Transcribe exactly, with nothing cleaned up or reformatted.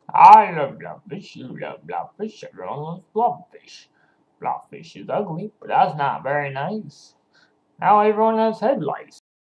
I love Blobfish, you love Blobfish, everyone loves Blobfish. Blobfish is ugly, but that's not very nice. Now everyone has head lice.